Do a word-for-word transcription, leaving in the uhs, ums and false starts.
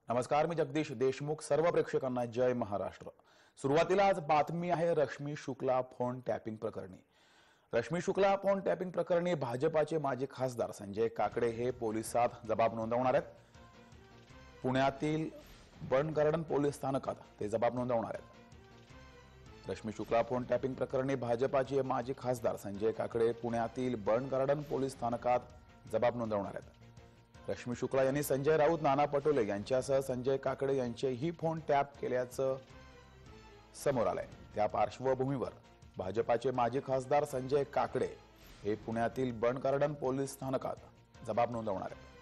नमस्कार, मी जगदीश देशमुख. सर्व प्रेक्षकांना जय महाराष्ट्र. सुरुवातीला आज बातमी आहे रश्मी शुक्ला फोन टॅपिंग प्रकरणी. रश्मी शुक्ला फोन टॅपिंग प्रकरणी भाजपाचे माजी खासदार संजय काकडे हे पोलिसात जबाब नोंदवणार आहेत. पुण्यातील बर्न गार्डन पोलीस स्थानकात ते जबाब नोंदवणार आहेत. रश्मी शुक्ला फोन टॅपिंग प्रकरणी भाजपाचे माजी खासदार संजय काकडे पुण्यातील बर्न गार्डन पोलीस स्थानकात जबाब नोंदवणार आहेत. रश्मी शुक्ला यांनी संजय राऊत, नाना पटोले यांच्यासह संजय काकडे यांचेही फोन टॅप केल्याचं समोर आलंय. त्या पार्श्वभूमीवर भाजपाचे माजी खासदार संजय काकडे हे पुण्यातील बर्न गार्डन पोलीस स्थानकात जबाब नोंदवणार आहेत.